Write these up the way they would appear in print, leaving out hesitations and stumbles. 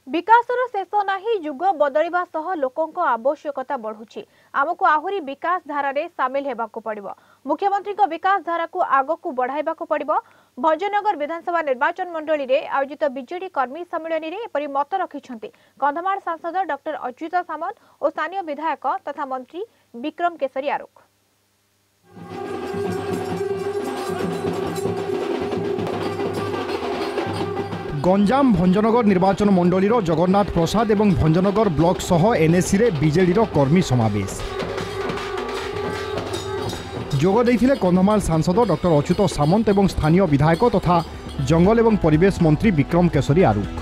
विकासर शेष नाही युग बदलिबा सह लोकंक आवश्यकता बढ़ुछि। आमको आहुरी विकास धारा रे शामिल हेबाकु पड़िबो। मुख्यमंत्री को विकास धारा को आगकु बढ़ाइबाकु पड़िबो। भंजनगर विधानसभा निर्वाचन मंडली रे आयोजित बीजेडी कर्मी सम्मेलन रे एपरि मत रखिछन्ति कंधमाल सांसद डॉक्टर अच्युत सामंत और स्थानीय विधायक तथा मंत्री विक्रम केसरी आरुख। गंजाम भंजनगर निर्वाचन मंडली जगन्नाथ प्रसाद एवं भंजनगर ब्लॉक सह एनएसी रे बीजेडी कर्मी समावेश जोग देइथिले कंधमाल सांसद डॉक्टर अच्युत सामंत एवं स्थानीय विधायक तथा जंगल एवं परिवेश मंत्री विक्रम केसरी आरुख।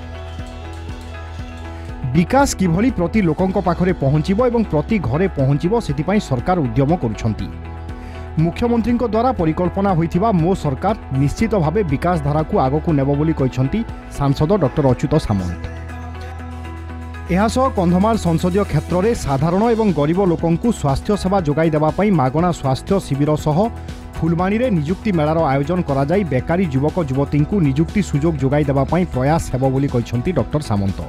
विकास किभली प्रति लोकंक पाखरे पहुंचिबो एवं प्रति घरे पहुंचिबो सेतिपई सरकार उद्यम करुछंती। मुख्यमंत्री द्वारा परिकल्पना होइथिबा मो सरकार निश्चित भावे विकास धारा को आगकु नेबो बोली कहिसंती सांसद डॉक्टर अच्युत सामंत। एहासह कंधमाल संसदीय क्षेत्र में साधारण एवं गरीब लोकंकु स्वास्थ्य सेवा जोगाई देबा पई मागणा स्वास्थ्य शिविर सह फुलबाणी रे नियुक्ति मेलार आयोजन करा जाई बेकारी युवक युवतींकु नियुक्ति सुजोग जोगाई देबा पई प्रयास हेबो बोली कहिसंती डॉक्टर सामंत।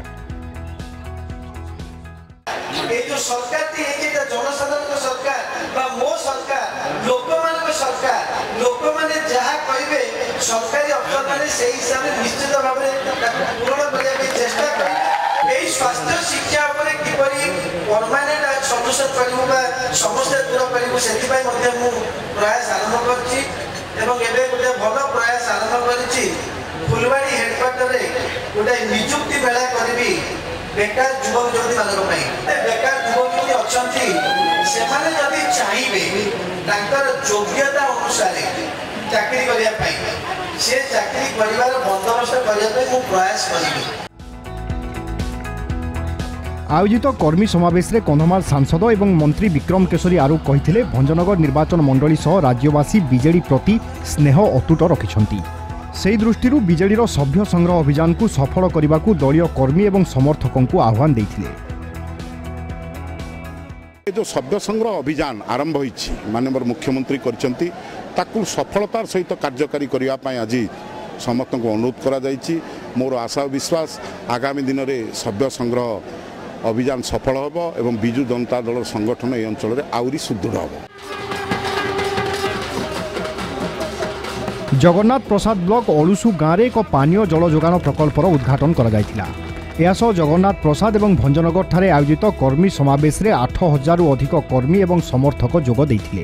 सरकारी अफसर मैंने से हिसाब से निश्चित भाव में पूर्ण करने चेष्टा कर स्वास्थ्य शिक्षा किपरि परमानेंट सल्यूशन करूँ समस्या दूर करूँ से प्रयास आरंभ कर गोटे भल प्रयास आरंभ कर फुलवाड़ी हेडक्वार्टर गोटे निजुक्ति मेला करी बेकार युवक युवती मान बेकार युवक युवती अच्छा से चाहिए योग्यता अनुसार चाकरी करने से चाकरी परिवार बंदोबस्त करने प्रयास करी। आयोजित कर्मी समावेश रे कंधमाल सांसद एवं मंत्री विक्रम केसरी आरुख कहिथिले भंजनगर निर्वाचन मंडली सह राज्यवासी बीजेडी प्रति स्नेह अतुट रखिछंती। सेही दृष्टिरु बीजेडी सभ्य संग्रह अभियान को सफल करने दलीय कर्मी एवं समर्थकों को आह्वान देथिले। जो सभ्य संग्रह अभियान आरंभ होईछि माननीय मुख्यमंत्री करचंती ताकू सफलतार सहित कार्यकारी करने आज समस्त को अनुरोध करा जायछि। मोर आशा विश्वास आगामी दिन में सभ्य संग्रह अभियान सफल होबो एवं बिजु जनता दल संगठन ए अंचल रे आउरी सुदृढ़ होबो। जगन्नाथ प्रसाद ब्लॉक ओलुसु गाँव में एक पानीय जल जोगान प्रकल्पर उद्घाटन करा जायथिला। एहासह जगन्नाथ प्रसाद एवं भंजनगर ठारे आयोजित कर्मी समावेश रे 8000 अधिक कर्मी एवं समर्थक जोग देइथिले।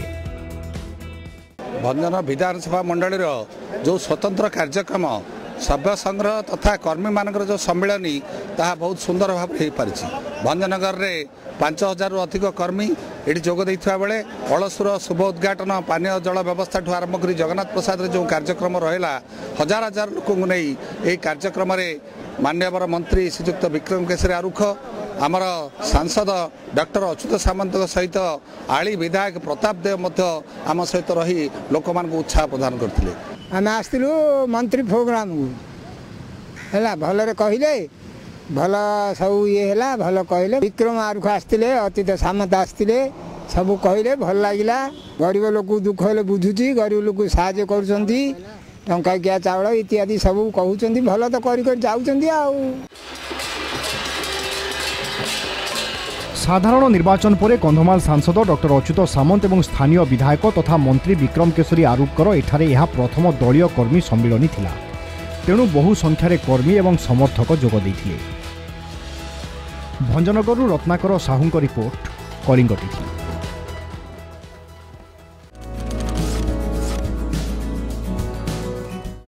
भंजन विधानसभा मंडली जो स्वतंत्र कार्यक्रम सभ्य संग्रह तथा कर्मी मानकर जो सम्मिलनी ताहा बहुत सुंदर भाव हो पारि। भंजनगर में 5000 अधिक कर्मी ये जोग देइथिबा बेले अलसुर शुभ उद्घाटन पानीय जल व्यवस्था ठू आरंभ कर जगन्नाथ प्रसाद रे जो कार्यक्रम रहा हजार हजार लोक नहीं यही कार्यक्रम में माननीय मंत्री श्रीजुक्त विक्रम केसरी आरुख आमर सांसद डॉक्टर अच्युत सामंत सहित आली विधायक प्रताप देव आम सहित रही लोक मान उत्साह प्रदान करते। आम आसलु मंत्री प्रोग्राम है भल कहले भल सब ये है भल कहले विक्रम आरुख आसते अच्युत सामंत आसते सब कहले भल लगिला। गरीब लोक दुख हेले बुझुची गरीब लोक साहाय्य करुँच टंकाकिया चाउल इत्यादि सब कहते भल तो कर साधारण निर्वाचन पर कंधमाल सांसद डॉक्टर अच्युत सामंत एवं स्थानीय विधायक तथा मंत्री विक्रम केसरी आरुखकर एठारे यह प्रथम दलीय कर्मी सम्मिलनी थिला। तेणु बहु संख्यार कर्मी एवं समर्थक जोग देइथिले। भंजनगरु रत्नाकर साहूंक रिपोर्ट कलिंग टीवी।